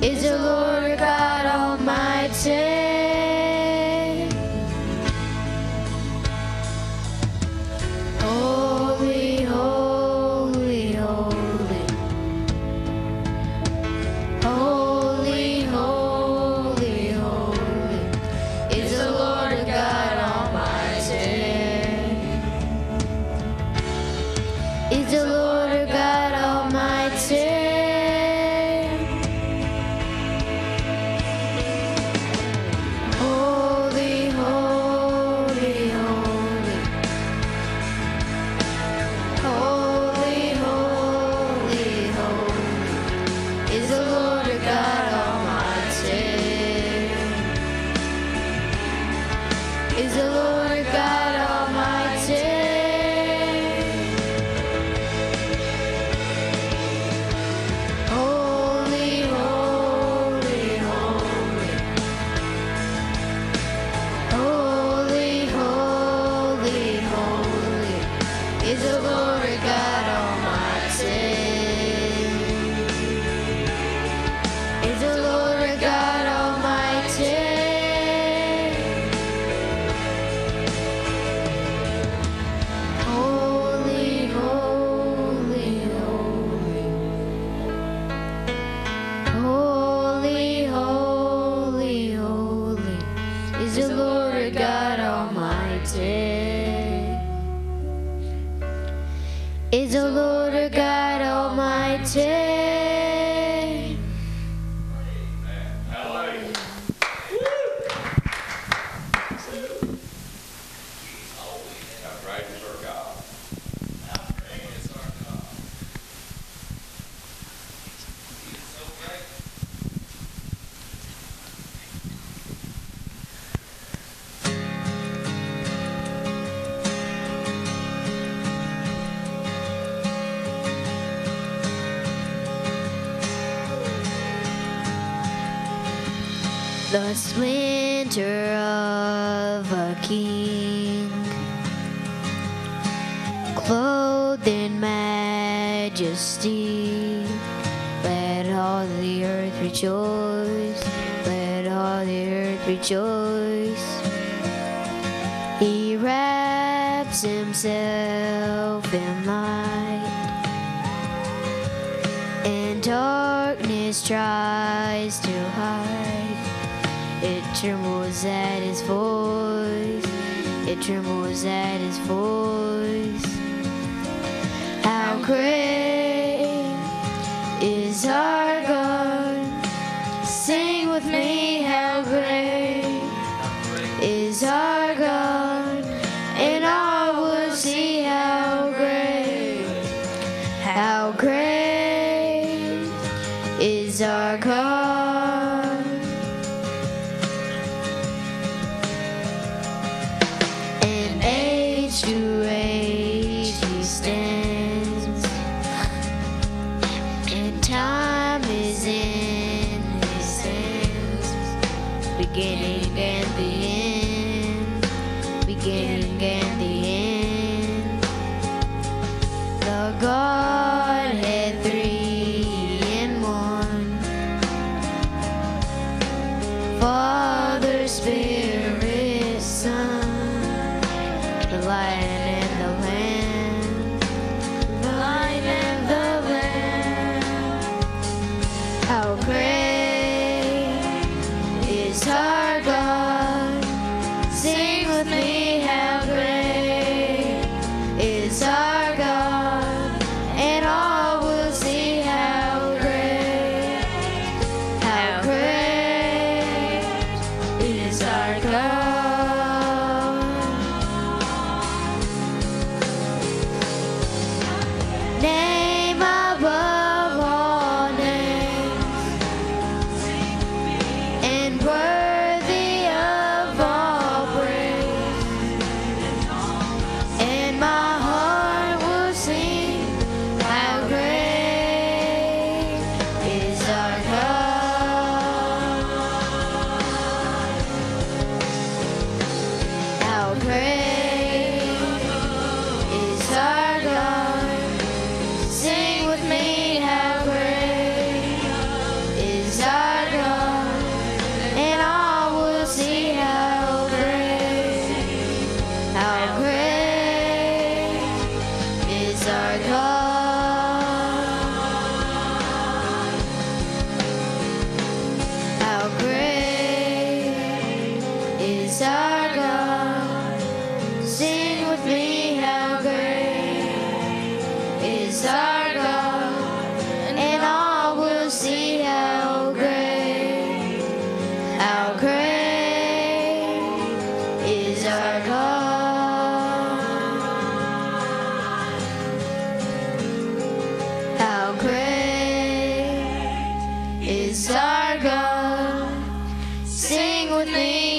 is the Lord God Almighty. Holy, holy, holy. Holy, holy, holy is the Lord God Almighty. Is the Lord God Almighty. Holy, holy, holy. Holy, holy, holy is the Lord God Almighty. Is the Lord God Almighty. Holy, holy, holy. Holy, holy, holy is the Lord God Almighty. Is the Lord God Almighty. Holy, holy, holy. Holy, holy, holy is the Lord God Almighty. Is the Lord God Almighty. The splendor of a king, clothed in majesty. Let all the earth rejoice. Let all the earth rejoice. He wraps himself in light, and darkness tries to hide. It trembles at his voice. It trembles at his voice. How great is our God? Sing with me, how great is our God? And all will see how great is our God. To age he stands, and time is in his hands, beginning and the end, beginning and the end. The Godhead three in one, Father, Spirit, Son. The Lion and the Lamb, the Lion and the Lamb. How great is our God? is our God. Sing with me,